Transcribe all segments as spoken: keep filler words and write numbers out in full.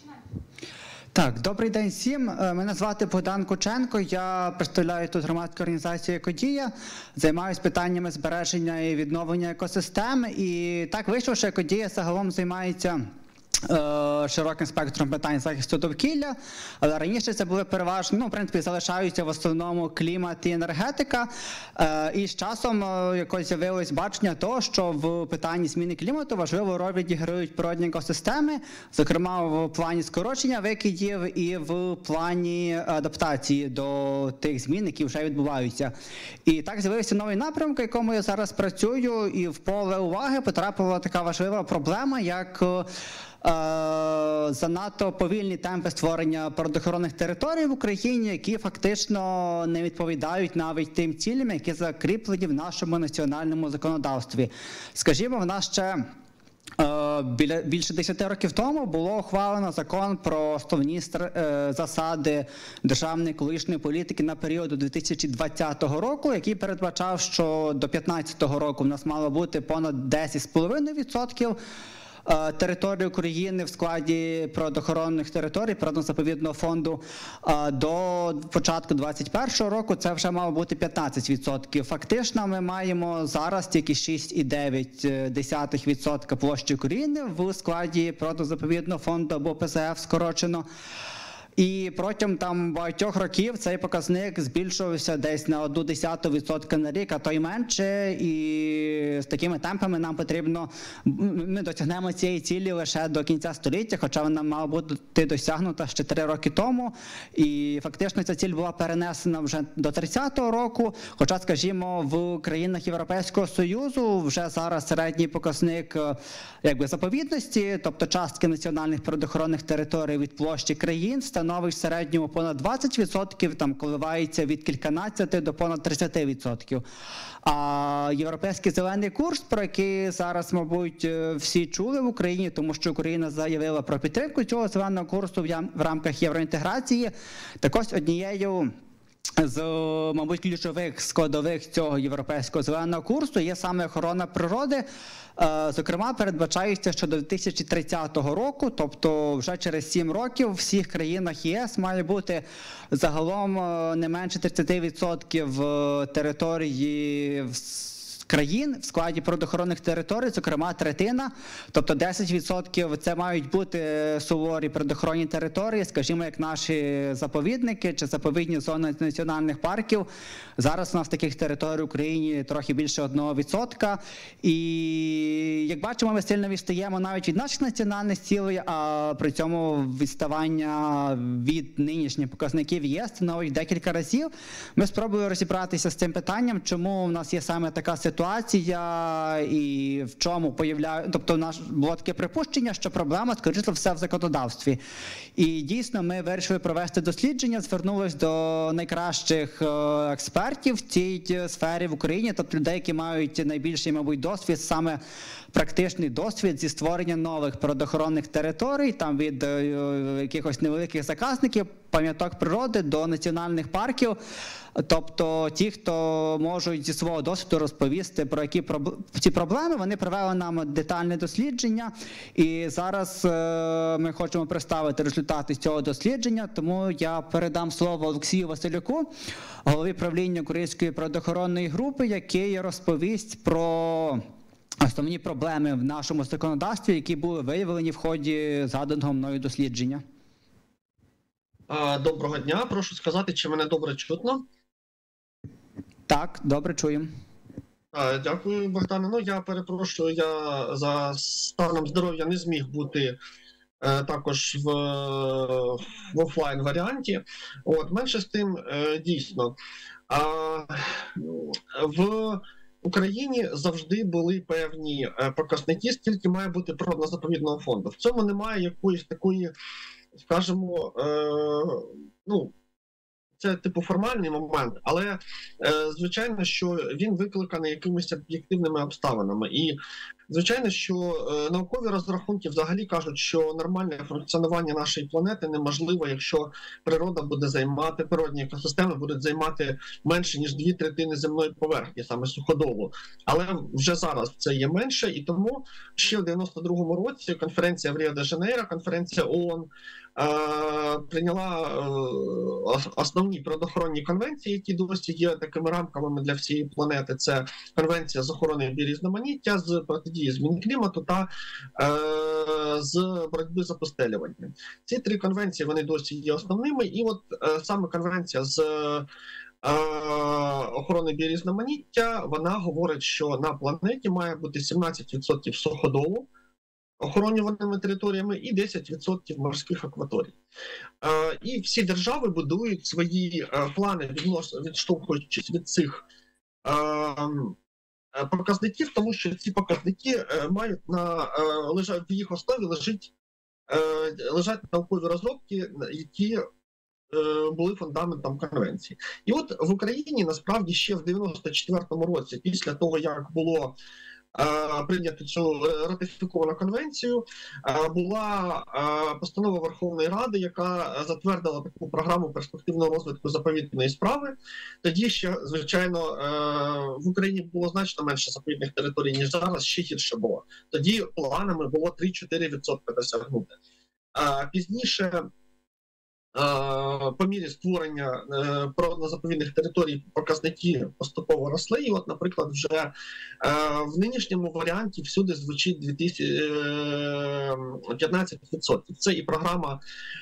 Так, добрий день всім. Мене звати Богдан Кученко, я представляю тут громадську організацію «Екодія», займаюся питаннями збереження і відновлення екосистем. І так вийшло, що «Екодія» загалом займається широким спектром питань захисту довкілля, але раніше це були переважно, ну, в принципі, залишаються в основному клімат і енергетика, і з часом якось з'явилось бачення того, що в питанні зміни клімату важливу роль відіграють природні екосистеми, зокрема в плані скорочення викидів і в плані адаптації до тих змін, які вже відбуваються. І так з'явився новий напрямок, в якому я зараз працюю, і в поле уваги потрапила така важлива проблема, як занадто повільні темпи створення природоохоронних територій в Україні, які фактично не відповідають навіть тим цілям, які закріплені в нашому національному законодавстві. Скажімо, в нас ще біля більше десяти років тому було ухвалено закон про основні засади державної екологічної політики на період до дві тисячі двадцятого року, який передбачав, що до дві тисячі п'ятнадцятого року в нас мало бути понад десять цілих п'ять десятих відсотка території України в складі природоохоронних територій, природно-заповідного фонду. До початку двадцять першого року це вже мало бути п'ятнадцять відсотків. Фактично ми маємо зараз тільки шість цілих дев'ять десятих відсотка площі України в складі природно-заповідного фонду або Пе Зе Еф скорочено. І протягом там багатьох років цей показник збільшувався десь на одну десяту відсотка на рік, а то й менше. І з такими темпами нам потрібно, ми досягнемо цієї цілі лише до кінця століття, хоча вона мала бути досягнута ще три роки тому. І фактично ця ціль була перенесена вже до тридцятого року, хоча, скажімо, в країнах Європейського Союзу вже зараз середній показник якби заповідності, тобто частки національних природоохоронних територій від площі країн, становить в середньому понад двадцять відсотків, там коливається від кільканадцяти до понад тридцяти відсотків. А європейський зелений курс, про який зараз, мабуть, всі чули в Україні, тому що Україна заявила про підтримку цього зеленого курсу в рамках євроінтеграції, так ось однією з, мабуть, ключових складових цього європейського зеленого курсу є саме охорона природи. Зокрема, передбачається, що до дві тисячі тридцятого року, тобто вже через сім років, в всіх країнах Є С має бути загалом не менше тридцяти відсотків території країн в складі природоохоронних територій, зокрема третина, тобто десять відсотків це мають бути суворі природоохоронні території, скажімо, як наші заповідники чи заповідні зони національних парків. Зараз у нас таких територій в Україні трохи більше одного відсотка. І, як бачимо, ми сильно відстаємо навіть від наших національних цілей, а при цьому відставання від нинішніх показників Є С становить декілька разів. Ми спробуємо розібратися з цим питанням, чому в нас є саме така ситуація, ситуація і в чому появляє, тобто у нас було таке припущення, що проблема, скоріше за все, в законодавстві. І дійсно ми вирішили провести дослідження, звернулися до найкращих експертів в цій сфері в Україні, тобто людей, які мають найбільший, мабуть, досвід, саме практичний досвід зі створення нових природоохоронних територій, там від якихось невеликих заказників, пам'яток природи до національних парків. Тобто ті, хто можуть зі свого досвіду розповісти про які ці проблеми, вони провели нам детальне дослідження. І зараз е, ми хочемо представити результати цього дослідження, тому я передам слово Олексію Василюку, голові правління Української природоохоронної групи, який розповість про основні проблеми в нашому законодавстві, які були виявлені в ході згаданого мною дослідження. Доброго дня. Прошу сказати, чи мене добре чутно? Так, добре чуємо. Дякую, Богдане. Ну, я перепрошую, я за станом здоров'я не зміг бути е, також в, в офлайн варіанті. От, менше з тим, е, дійсно, а, в Україні завжди були певні показники, скільки має бути природно-заповідного фонду. В цьому немає якоїсь такої, скажімо, е, ну, це типу формальний момент, але е, звичайно, що він викликаний якимись об'єктивними обставинами. І звичайно, що е, наукові розрахунки взагалі кажуть, що нормальне функціонування нашої планети неможливо, якщо природа буде займати, природні екосистеми будуть займати менше, ніж дві третини земної поверхні, саме суходолу. Але вже зараз це є менше, і тому ще в дев'яносто другому році конференція в Ріо-де-Жанейро, конференція ООН, е, прийняла е, основні природоохоронні конвенції, які досі є такими рамками для всієї планети. Це конвенція з охорони біорізноманіття, з протидії зміни клімату та е, з боротьби з опустелюванням. Ці три конвенції, вони досі є основними, і от е, саме конвенція з охорони біорізноманіття, вона говорить, що на планеті має бути сімнадцять відсотків суходолу охоронюваними територіями і десять відсотків морських акваторій. І всі держави будують свої плани, відштовхуючись від цих показників, тому що ці показники мають на лежать в їх основі лежить, лежать наукові розробки, які були фундаментом конвенції. І от в Україні насправді ще в дев'яносто четвертому році, після того, як було е, прийнято цю ратифіковану конвенцію, е, була е, постанова Верховної Ради, яка затвердила таку програму перспективного розвитку заповідної справи. Тоді ще, звичайно, е, в Україні було значно менше заповідних територій, ніж зараз, ще гірше було. Тоді планами було три-чотири відсотки досягнути. Е, пізніше по мірі створення природно-заповідних територій показники поступово росли. І от, наприклад, вже в нинішньому варіанті всюди звучить п'ятнадцять відсотків. Це і програма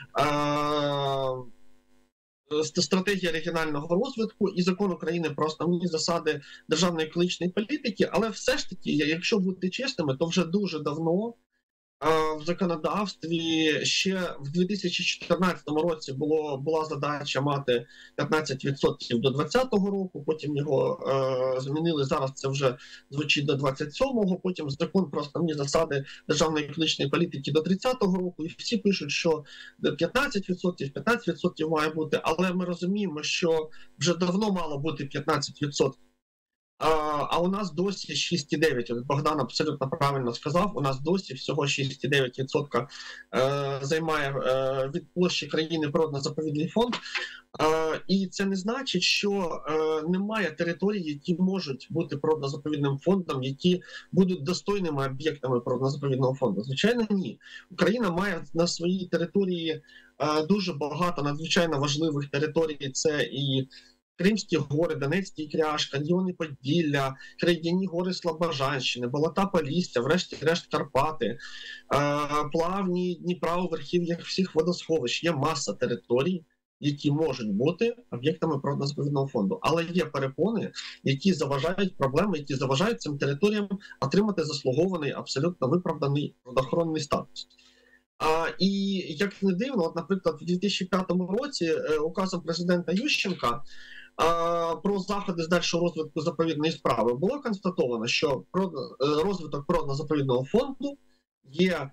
стратегія регіонального розвитку і закон України про основні засади державної екологічної політики, але все ж таки, якщо бути чесними, то вже дуже давно в законодавстві ще в дві тисячі чотирнадцятому році було, була задача мати п'ятнадцять відсотків до двадцятого року, потім його е, змінили, зараз це вже звучить до двадцять сьомого, потім закон про основні засади державної екологічної політики до тридцятого року, і всі пишуть, що п'ятнадцять відсотків, п'ятнадцять відсотків має бути, але ми розуміємо, що вже давно мало бути п'ятнадцять відсотків. А у нас досі шість цілих дев'ять відсотків. Богдан абсолютно правильно сказав, у нас досі всього шість цілих дев'ять відсотків займає від площі країни природно-заповідний фонд. І це не значить, що немає територій, які можуть бути природно-заповідним фондом, які будуть достойними об'єктами природно-заповідного фонду. Звичайно, ні. Україна має на своїй території дуже багато надзвичайно важливих територій. Це і Кримські гори, Донецький кряж, каньйони Поділля, крейдяні гори Слобожанщини, болота Полісся, врешті-решт Карпати, е, плавні Дніпра у верхів'ях всіх водосховищ. Є маса територій, які можуть бути об'єктами природно-заповідного фонду. Але є перепони, які заважають проблеми, які заважають цим територіям отримати заслугований, абсолютно виправданий природоохоронний статус. А, і як не дивно, от, наприклад, в дві тисячі п'ятому році е, указом президента Ющенка про заходи з дальшого розвитку заповідної справи було констатовано, що розвиток природно-заповідного фонду є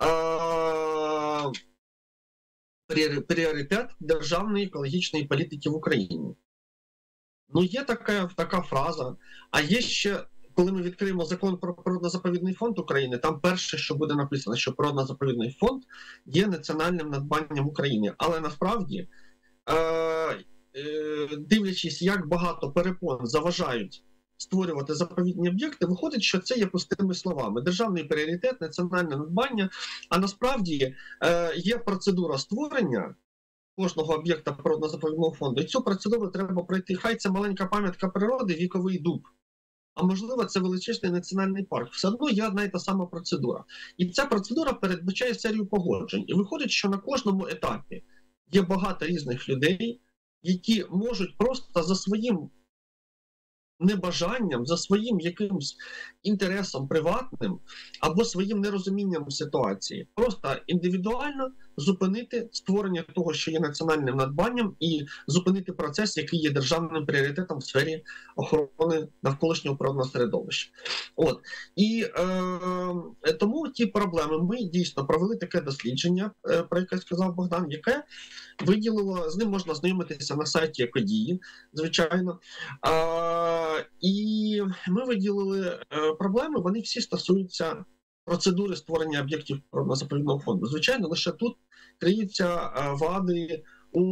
е, пріоритет державної екологічної політики в Україні. Ну, є така, така фраза, а є ще, коли ми відкриємо закон про природно-заповідний фонд України, там перше, що буде написано, що природно-заповідний фонд є національним надбанням України. Але насправді, е, дивлячись, як багато перепон заважають створювати заповідні об'єкти, виходить, що це є пустими словами. Державний пріоритет, національне надбання, а насправді є процедура створення кожного об'єкта природно-заповідного фонду, і цю процедуру треба пройти. Хай це маленька пам'ятка природи, віковий дуб, а можливо це величезний національний парк. Все одно є одна і та сама процедура. І ця процедура передбачає серію погоджень. І виходить, що на кожному етапі є багато різних людей, які можуть просто за своїм небажанням, за своїм якимось інтересом приватним або своїм нерозумінням ситуації просто індивідуально зупинити створення того, що є національним надбанням, і зупинити процес, який є державним пріоритетом в сфері охорони навколишнього природного середовища. От. І е, тому ті проблеми, ми дійсно провели таке дослідження, е, про яке сказав Богдан, яке виділило, з ним можна знайомитися на сайті Екодії, звичайно. Е, і ми виділили е, проблеми, вони всі стосуються процедури створення об'єктів природно-заповідного фонду. Звичайно, лише тут криються е, вади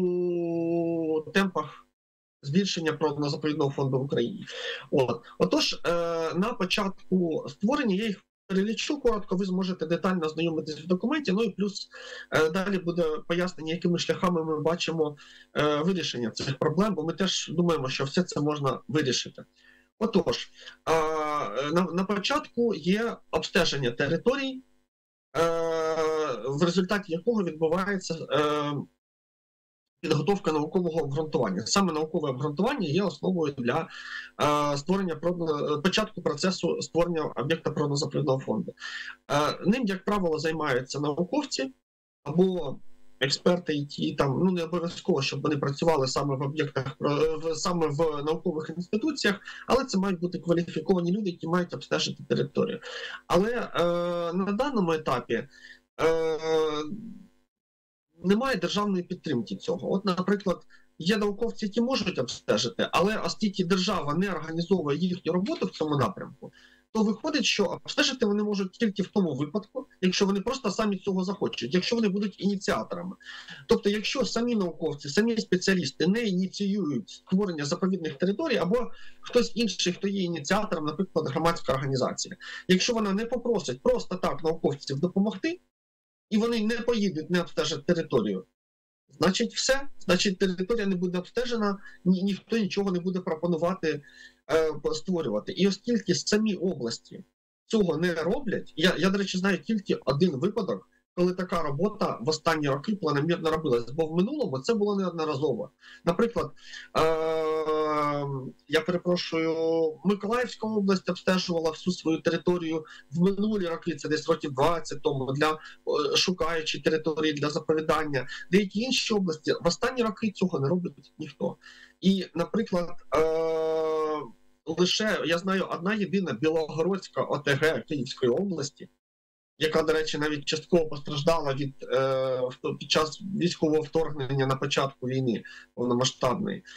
у темпах збільшення природно-заповідного фонду в Україні. От. Отож, е, на початку створення, я їх перелічу коротко, ви зможете детально знайомитись в документі, ну і плюс е, далі буде пояснення, якими шляхами ми бачимо е, вирішення цих проблем, бо ми теж думаємо, що все це можна вирішити. Отож, е, на, на початку є обстеження територій, е, в результаті якого відбувається е, підготовка наукового обґрунтування. Саме наукове обґрунтування є основою для е, створення початку процесу створення об'єкта природно-заповідного фонду. Е, ним, як правило, займаються науковці або експерти, які там, ну не обов'язково, щоб вони працювали саме в об'єктах, саме в наукових інституціях, але це мають бути кваліфіковані люди, які мають обстежити територію. Але е, на даному етапі е, немає державної підтримки цього. От, наприклад, є науковці, які можуть обстежити, але оскільки держава не організовує їхню роботу в цьому напрямку, то виходить, що обстежити вони можуть тільки в тому випадку, якщо вони просто самі цього захочуть, якщо вони будуть ініціаторами. Тобто, якщо самі науковці, самі спеціалісти не ініціюють створення заповідних територій, або хтось інший, хто є ініціатором, наприклад, громадська організація, якщо вона не попросить просто так науковців допомогти, і вони не поїдуть, не обстежать територію, значить все, значить територія не буде обстежена, ні, ніхто нічого не буде пропонувати е, створювати. І оскільки самі області цього не роблять, я, я, до речі, знаю тільки один випадок, коли така робота в останні роки планомірно робилась, бо в минулому це було неодноразово. Наприклад, е, я перепрошую, Миколаївська область обстежувала всю свою територію в минулі роки, це десь років двадцять тому, для, шукаючи території для заповідання. Деякі інші області в останні роки цього не робить ніхто. І, наприклад, е, лише, я знаю, одна єдина Білогородська О Те Ге Київської області, яка, до речі, навіть частково постраждала від, е, під час військового вторгнення на початку війни повномасштабної, е,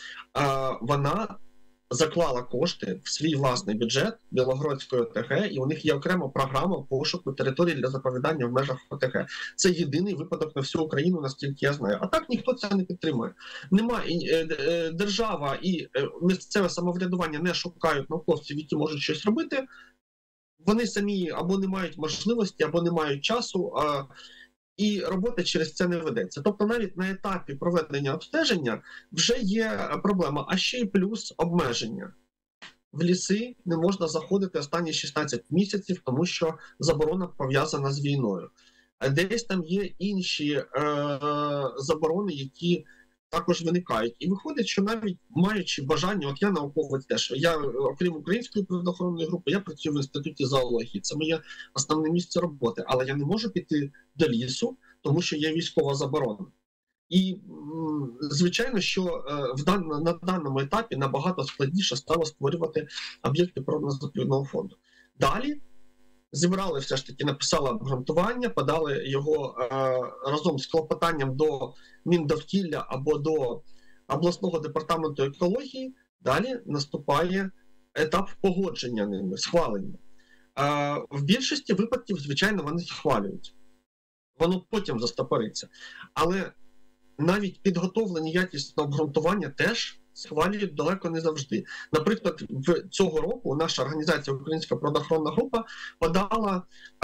вона заклала кошти в свій власний бюджет Білогородської О Те Ге, і у них є окрема програма пошуку території для заповідання в межах О Те Ге. Це єдиний випадок на всю Україну, наскільки я знаю. А так ніхто це не підтримує. Немає, е, держава і місцеве самоврядування не шукають науковців, які можуть щось робити. Вони самі або не мають можливості, або не мають часу, а, і робота через це не ведеться. Тобто навіть на етапі проведення обстеження вже є проблема, а ще й плюс обмеження. В ліси не можна заходити останні шістнадцять місяців, тому що заборона пов'язана з війною. А десь там є інші е- заборони, які також виникають. І виходить, що навіть маючи бажання, от я науковець теж, я, окрім української природоохоронної групи, я працюю в інституті зоології, це моє основне місце роботи, але я не можу піти до лісу, тому що є військова заборона. І, звичайно, що в дан, на даному етапі набагато складніше стало створювати об'єкти природно-заповідного фонду. Далі зібрали все ж таки, написали обґрунтування, подали його е, разом з клопотанням до Міндовкілля або до обласного департаменту екології. Далі наступає етап погодження ними, схвалення. Е, в більшості випадків, звичайно, вони схвалюють. Воно потім застопориться. Але навіть підготовлені якісне обґрунтування теж схвалюють далеко не завжди. Наприклад, в цього року наша організація Українська природоохоронна група подала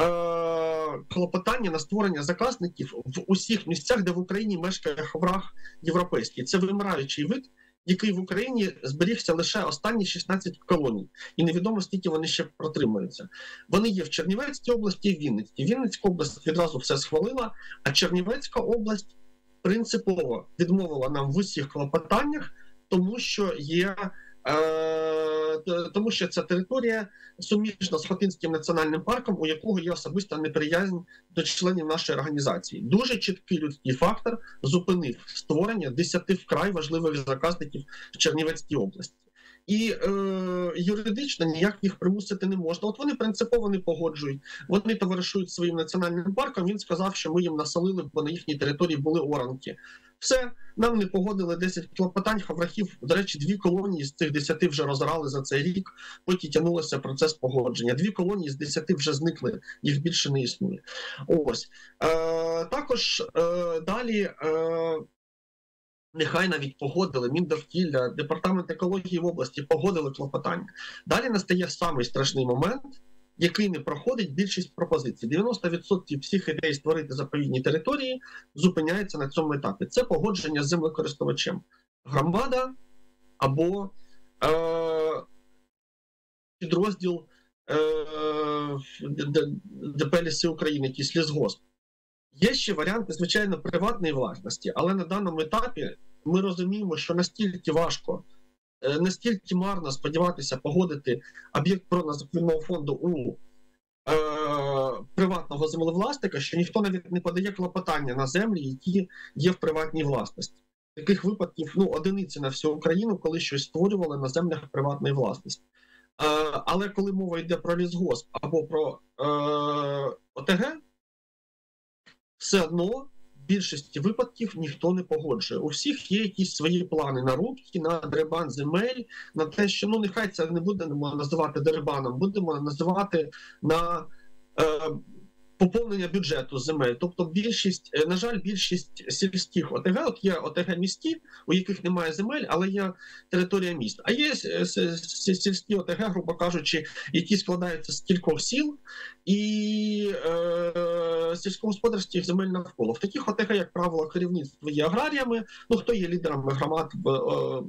е- клопотання на створення заказників в усіх місцях, де в Україні мешкає ховрах європейський. Це вимираючий вид, який в Україні зберігся лише останні шістнадцять колоній. І невідомо, скільки вони ще протримуються. Вони є в Чернівецькій області і в Вінницькій. Вінницька область відразу все схвалила, а Чернівецька область принципово відмовила нам в усіх клопотаннях, тому що є е, тому що ця територія суміжна з Хотинським національним парком, у якого є особиста неприязнь до членів нашої організації. Дуже чіткий людський фактор зупинив створення десяти вкрай важливих заказників в Чернівецькій області. І е, юридично ніяк їх примусити не можна. От вони принципово не погоджують. Вони товаришують своїм національним парком. Він сказав, що ми їм насолили, бо на їхній території були оранки. Все, нам не погодили десять клопотань, хаврахів, до речі, дві колонії з цих десяти вже розорали за цей рік, поки тягнулося процес погодження. Дві колонії з десяти вже зникли, їх більше не існує. Ось. Е, також е, далі... Е, Нехай навіть погодили Міндовкілля, Департамент екології в області погодили клопотання. Далі настає самий страшний момент, який не проходить більшість пропозицій. дев'яносто відсотків всіх ідей створити заповідні території зупиняється на цьому етапі. Це погодження з землекористувачем. Громада або е- підрозділ е- ДП «Ліси України», якийсь лісгосп. Є ще варіанти, звичайно, приватної власності, але на даному етапі ми розуміємо, що настільки важко, настільки марно сподіватися погодити об'єкт природно-заповідного фонду у е, приватного землевласника, що ніхто навіть не подає клопотання на землі, які є в приватній власності. Таких випадків, ну, одиниці на всю Україну, коли щось створювали на землях приватної власності. Е, але коли мова йде про лісгосп або про е, ОТГ, все одно в більшості випадків ніхто не погоджує. У всіх є якісь свої плани на рубки, на дерибан земель, на те, що, ну, нехай це не будемо називати дерибаном, будемо називати на е, поповнення бюджету земель. Тобто більшість, на жаль, більшість сільських ОТГ, от є ОТГ міські, у яких немає земель, але є територія міст. А є сільські ОТГ, грубо кажучи, які складаються з кількох сіл і е, сільськогосподарських земель навколо. В таких ОТГ, як правило, керівництво є аграріями, ну, хто є лідерами громад в е,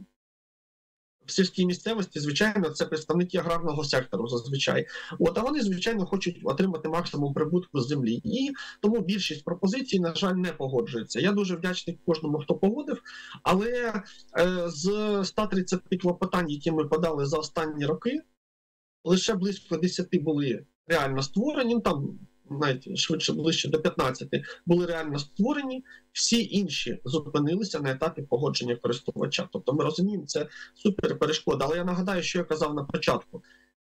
в сільській місцевості, звичайно, це представники аграрного сектору зазвичай. От, а вони, звичайно, хочуть отримати максимум прибутку з землі. І тому більшість пропозицій, на жаль, не погоджується. Я дуже вдячний кожному, хто погодив, але е, з ста тридцяти клопотань, які ми подали за останні роки, лише близько десяти були реально створені, там навіть швидше ближче до п'ятнадцяти, були реально створені, всі інші зупинилися на етапі погодження користувача. Тобто ми розуміємо, це супер перешкода. Але я нагадаю, що я казав на початку.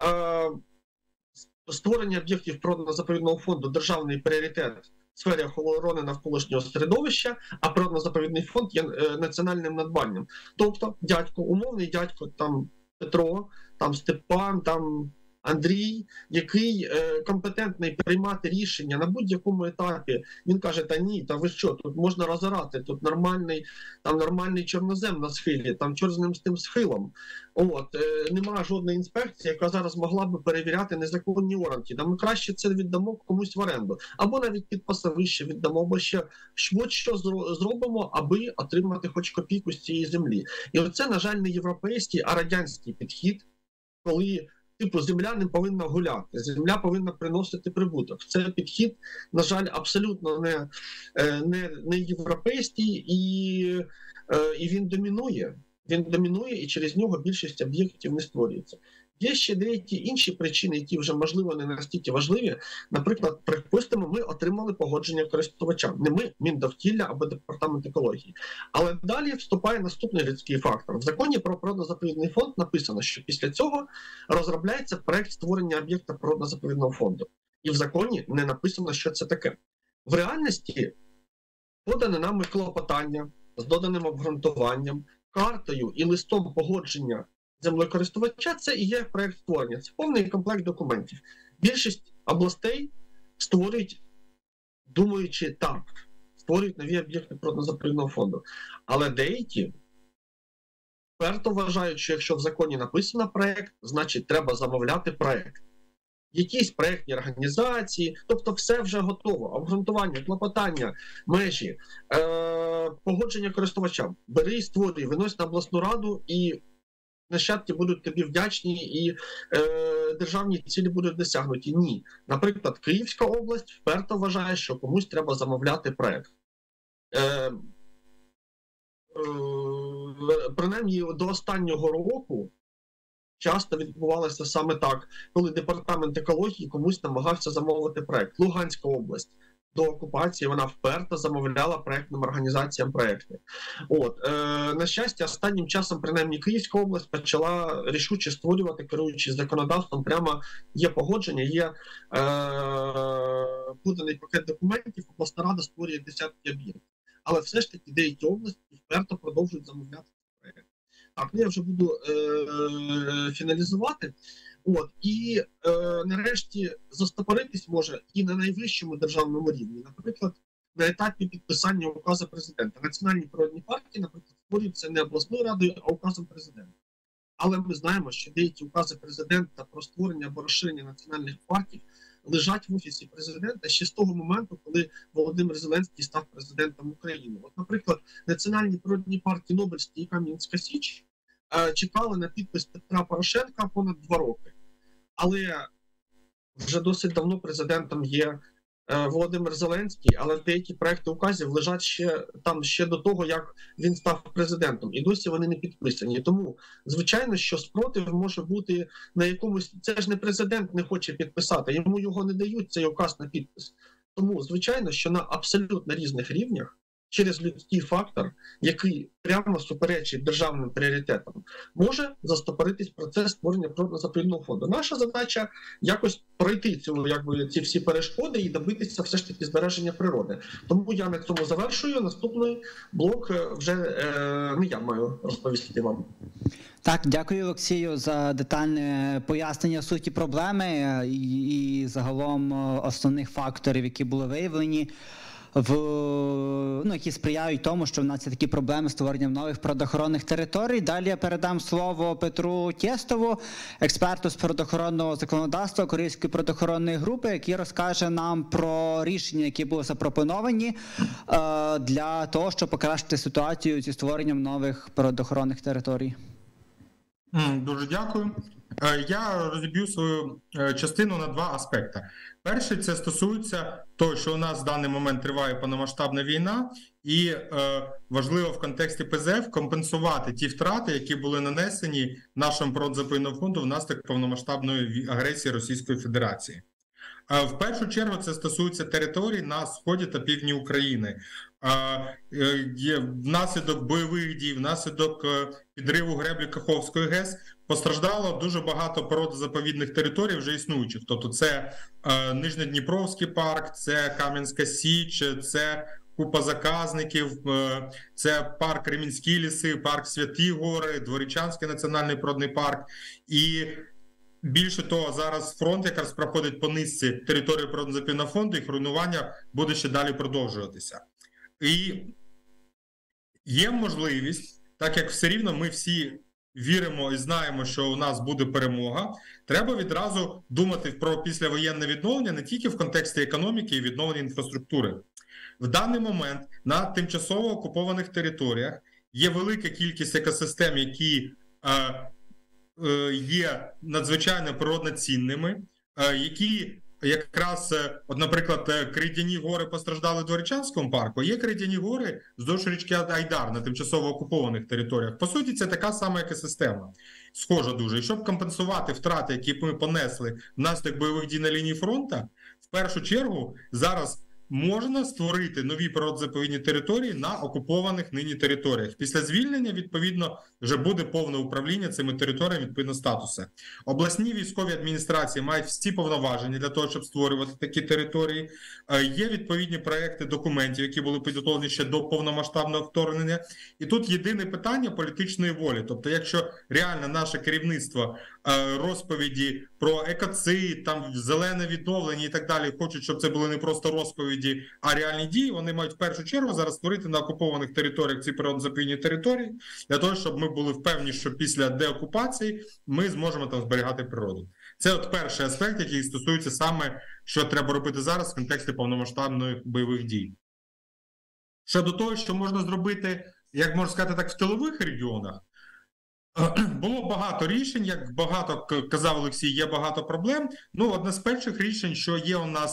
Створення об'єктів природно-заповідного фонду – державний пріоритет в сфері охорони навколишнього середовища, а природно-заповідний фонд є національним надбанням. Тобто дядько, умовний дядько, там Петро, там Степан, там Андрій, який е, компетентний приймати рішення на будь-якому етапі, він каже: та ні, та ви що, тут можна розорати, тут нормальний, там нормальний чорнозем на схилі, там чорт з ним з тим схилом. От, е, немає жодної інспекції, яка зараз могла би перевіряти незаконні оранки. Та ми краще це віддамо комусь в оренду. Або навіть під пасовище віддамо, або ще що зробимо, аби отримати хоч копійку з цієї землі. І оце, на жаль, не європейський, а радянський підхід, коли типу, земля не повинна гуляти, земля повинна приносити прибуток. Це підхід, на жаль, абсолютно не, не, не європейський, і, і він домінує. Він домінує, і через нього більшість об'єктів не створюється. Є ще деякі інші причини, які вже, можливо, не настільки важливі. Наприклад, припустимо, ми отримали погодження користувача. Не ми, Міндовкілля або Департамент екології. Але далі вступає наступний людський фактор. В законі про природно-заповідний фонд написано, що після цього розробляється проект створення об'єкта природно-заповідного фонду. І в законі не написано, що це таке. В реальності подане нами клопотання з доданим обґрунтуванням, картою і листом погодження землекористувача – це і є проєкт створення. Це повний комплект документів. Більшість областей створюють, думаючи так, створюють нові об'єкти природно-заповідного фонду. Але деякі вперто вважають, що якщо в законі написано проєкт, значить треба замовляти проєкт. Якісь проєктні організації, тобто все вже готово. Обґрунтування, клопотання, межі, е- погодження користувача. Бери і створюй, винось на обласну раду, і нащадки будуть тобі вдячні, і е, державні цілі будуть досягнуті. Ні. Наприклад, Київська область вперто вважає, що комусь треба замовляти проєкт. Е, е, принаймні до останнього року часто відбувалося саме так, коли департамент екології комусь намагався замовити проект. Луганська область. До окупації вона вперто замовляла проектним організаціям проекти. От е, на щастя, останнім часом, принаймні, Київська область почала рішуче створювати, керуючись законодавством. Прямо є погодження, є е, поданий пакет документів. Обласна рада створює десятки об'єктів. Але все ж таки деякі області вперто продовжують замовляти проекти. Так, ну я вже буду е, фіналізувати. От, і е, нарешті застопоритись може і на найвищому державному рівні. Наприклад, на етапі підписання указу президента. Національні природні парки, наприклад, створюються не обласною радою, а указом президента. Але ми знаємо, що деякі укази президента про створення або розширення національних парків лежать в офісі президента ще з того моменту, коли Володимир Зеленський став президентом України. От, наприклад, національні природні парки Нобельський і Кам'янська Січ чекали на підпис Петра Порошенка понад два роки. Але вже досить давно президентом є Володимир Зеленський, але деякі проекти указів лежать ще там ще до того, як він став президентом. І досі вони не підписані. Тому, звичайно, що спротив може бути на якомусь... Це ж не президент не хоче підписати, йому його не дають, цей указ на підпис. Тому, звичайно, що на абсолютно різних рівнях через людський фактор, який прямо суперечить державним пріоритетам, може застопоритись процес створення природно-заповідного фонду. Наша задача якось пройти цю, якби, ці всі перешкоди і добитися все ж таки збереження природи. Тому я на цьому завершую. Наступний блок вже е, не я маю розповісти вам. Так, дякую, Олексію, за детальне пояснення суті проблеми і, і загалом основних факторів, які були виявлені, в, ну, які сприяють тому, що в нас є такі проблеми з створенням нових природоохоронних територій. Далі я передам слово Петру Тєстову, експерту з природоохоронного законодавства Корейської природоохоронної групи, який розкаже нам про рішення, які були запропоновані е, для того, щоб покращити ситуацію зі створенням нових природоохоронних територій. Дуже дякую. Я розіб'ю свою частину на два аспекти. Перший – це стосується того, що у нас в даний момент триває повномасштабна війна, і е, важливо в контексті Пе Зе Еф компенсувати ті втрати, які були нанесені нашому природно-заповідному фонду внаслідок повномасштабної агресії Російської Федерації. Е, в першу чергу це стосується територій на сході та півдні України. Е, внаслідок бойових дій, внаслідок підриву греблі Каховської ГЕС постраждало дуже багато природозаповідних територій вже існуючих. Тобто це е, Нижньодніпровський парк, це Кам'янська Січ, це купа заказників, е, це парк Ремінські ліси, парк Святі Гори, Дворічанський національний природний парк. І більше того, зараз фронт якраз проходить по низці території природозаповідного фонду, їх руйнування буде ще далі продовжуватися. І є можливість, так як все рівно ми всі віримо і знаємо, що у нас буде перемога, треба відразу думати про післявоєнне відновлення не тільки в контексті економіки і відновлення інфраструктури. В даний момент на тимчасово окупованих територіях є велика кількість екосистем, які е, е, є надзвичайно природно цінними, е, які якраз, от, наприклад, Крейдяні гори постраждали в Дворічанському парку, є Крейдяні гори вздовж річки Айдар на тимчасово окупованих територіях. По суті, це така сама екосистема, схожа дуже. І щоб компенсувати втрати, які ми понесли внаслідок бойових дій на лінії фронту, в першу чергу зараз можна створити нові природозаповідні території на окупованих нині територіях. Після звільнення, відповідно, вже буде повне управління цими територіями відповідно статусу. Обласні військові адміністрації мають всі повноваження для того, щоб створювати такі території. Є відповідні проекти документів, які були підготовлені ще до повномасштабного вторгнення. І тут єдине питання політичної волі. Тобто, якщо реально наше керівництво розповіді про екоцид, там зелене відновлення і так далі, хочуть, щоб це були не просто розповіді, а реальні дії, вони мають в першу чергу зараз створити на окупованих територіях ці природозаповідні території, для того, щоб ми були впевнені, що після деокупації ми зможемо там зберігати природу. Це от перший аспект, який стосується саме, що треба робити зараз в контексті повномасштабних бойових дій. Щодо того, що можна зробити, як можна сказати так, в тилових регіонах, було багато рішень, як багато казав Олексій, є багато проблем. Ну, одне з перших рішень, що є у нас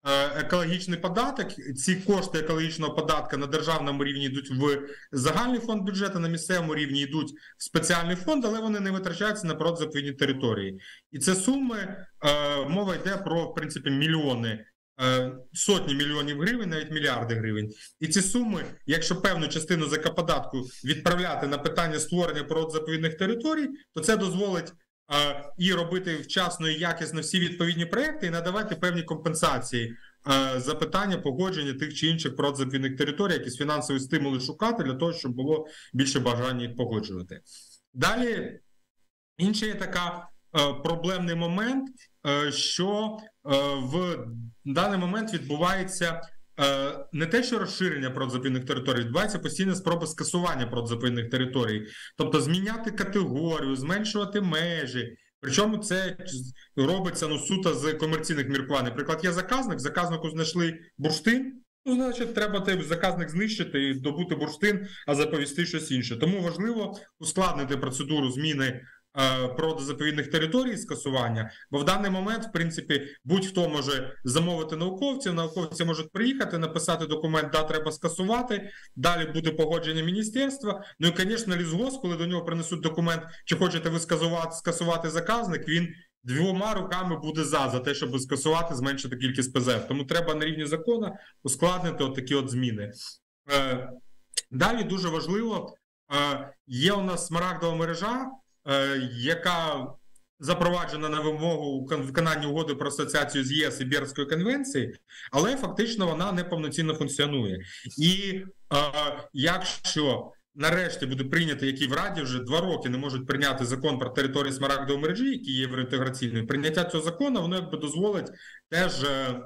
екологічний податок. Ці кошти екологічного податку на державному рівні йдуть в загальний фонд бюджету, на місцевому рівні йдуть в спеціальний фонд, але вони не витрачаються на природозаповідні території. І це суми, мова йде про, в принципі, мільйони, сотні мільйонів гривень, навіть мільярди гривень. І ці суми, якщо певну частину зе ка податку відправляти на питання створення природозаповідних територій, то це дозволить і робити вчасно і якісно всі відповідні проекти, і надавати певні компенсації за питання погодження тих чи інших природозаповідних територій, якісь фінансові стимули шукати для того, щоб було більше бажання їх погоджувати. Далі, інший є така проблемний момент, що в даний момент відбувається не те, що розширення природозаповідних територій, відбувається постійна спроба скасування природозаповідних територій. Тобто зміняти категорію, зменшувати межі. Причому це робиться ну, суто з комерційних міркувань. Наприклад, є заказник, в заказнику знайшли бурштин, ну, значить, треба той заказник знищити і добути бурштин, а заповісти щось інше. Тому важливо ускладнити процедуру зміни природозаповідних територій скасування, бо в даний момент, в принципі, будь-хто може замовити науковців, науковці можуть приїхати, написати документ, да, треба скасувати, далі буде погодження міністерства, ну і, звісно, лісгосп, коли до нього принесуть документ, чи хочете ви скасувати, скасувати заказник, він двома руками буде за, за те, щоб скасувати, зменшити кількість пе зе еф. Тому треба на рівні закону ускладнити от такі от зміни. Далі дуже важливо, є у нас смарагдова мережа, яка запроваджена на вимогу виконання угоди про асоціацію з ЄС і Бернської конвенції, але фактично вона неповноцінно функціонує. І е, якщо нарешті буде прийнято, який в Раді вже два роки не можуть прийняти закон про територію смарагдової мережі, який є євроінтеграційною, прийняття цього закону, воно якби дозволить теж е,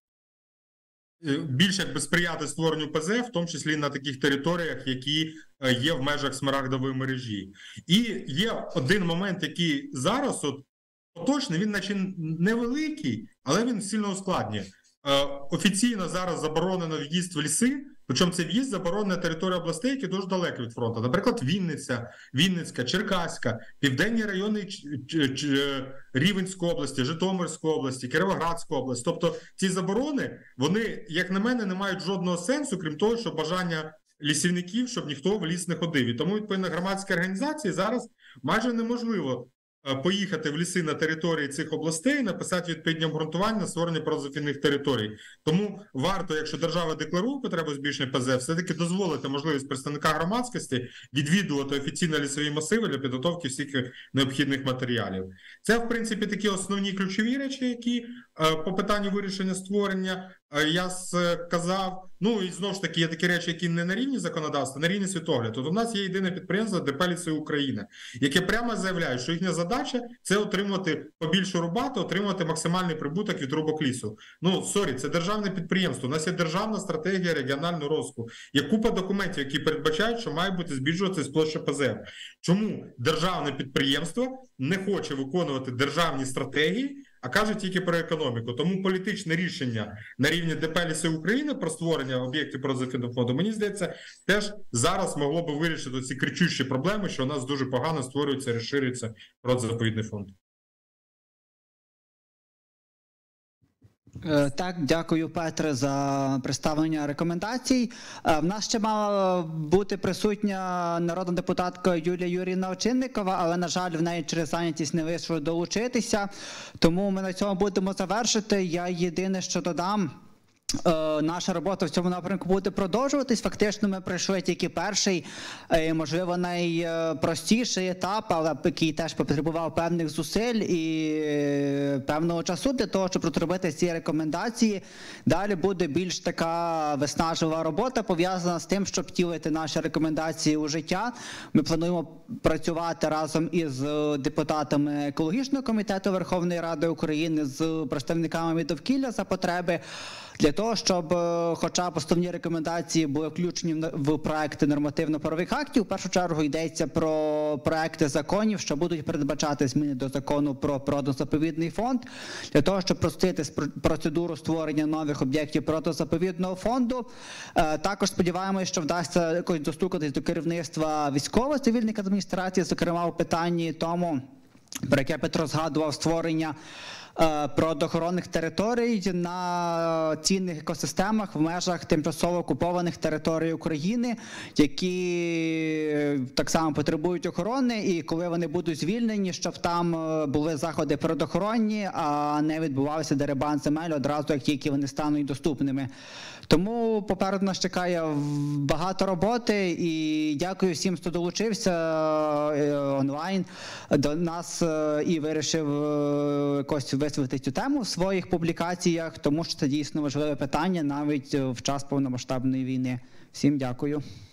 більше якби сприяти створенню пе зе еф, в тому числі на таких територіях, які є в межах смарагдової мережі. І є один момент, який зараз от поточний, він наче невеликий, але він сильно ускладнює. Офіційно зараз заборонено в'їзд в ліси, причому це в'їзд заборонена територія областей, які дуже далеко від фронту. Наприклад, Вінниця, Вінницька, Черкаська, південні райони Рівненської області, Житомирської області, Кіровоградської області. Тобто ці заборони, вони, як на мене, не мають жодного сенсу, крім того, що бажання лісівників, щоб ніхто в ліс не ходив. І тому, відповідно, громадські організації зараз майже неможливо поїхати в ліси на території цих областей, написати відповідні обґрунтування на створення природозаповідних територій. Тому варто, якщо держава декларує потребу збільшення пе зе еф, все-таки дозволити можливість представника громадськості відвідувати офіційно лісові масиви для підготовки всіх необхідних матеріалів. Це, в принципі, такі основні ключові речі, які по питанню вирішення створення я сказав. Ну, і знову ж таки, є такі речі, які не на рівні законодавства, на рівні світогляду. Тут у нас є єдине підприємство ді пе Ліси України, яке прямо заявляє, що їхня задача – це отримувати побільшу рубату, отримувати максимальний прибуток від рубок лісу. Ну, сорі, це державне підприємство. У нас є державна стратегія регіонального розвитку. Є купа документів, які передбачають, що має бути збільшуватися площа пе зе еф. Чому державне підприємство не хоче виконувати державні стратегії, а каже тільки про економіку? Тому політичне рішення на рівні ді пе Ліси України про створення об'єктів природозаповідного фонду, мені здається, теж зараз могло би вирішити ці кричущі проблеми, що у нас дуже погано створюється, розширюється природозаповідний фонд. Так, дякую, Петре, за представлення рекомендацій. В нас ще мала бути присутня народна депутатка Юлія Юріївна Овчинникова, але, на жаль, в неї через зайнятість не вийшло долучитися, тому ми на цьому будемо завершити. Я єдине, що додам, наша робота в цьому напрямку буде продовжуватись. Фактично ми пройшли тільки перший, можливо, найпростіший етап, але який теж потребував певних зусиль і певного часу для того, щоб розробити ці рекомендації. Далі буде більш така виснажлива робота, пов'язана з тим, щоб втілити наші рекомендації у життя. Ми плануємо працювати разом із депутатами екологічного комітету Верховної Ради України, з представниками довкілля за потреби, для того, щоб хоча б основні рекомендації були включені в проекти нормативно-правових актів. В першу чергу йдеться про проекти законів, що будуть передбачати зміни до закону про природозаповідний фонд, для того, щоб спростити процедуру створення нових об'єктів природозаповідного фонду. Також сподіваємося, що вдасться якось достукатись до керівництва військово-цивільних адміністрацій, зокрема у питанні тому, про яке Петро згадував, створення природоохоронних територій на цінних екосистемах в межах тимчасово окупованих територій України, які так само потребують охорони, і коли вони будуть звільнені, щоб там були заходи природоохоронні, а не відбувався дерибан земель одразу, як тільки вони стануть доступними. Тому попереду нас чекає багато роботи, і дякую всім, хто долучився онлайн до нас і вирішив якось висвітлити цю тему в своїх публікаціях, тому що це дійсно важливе питання навіть в час повномасштабної війни. Всім дякую.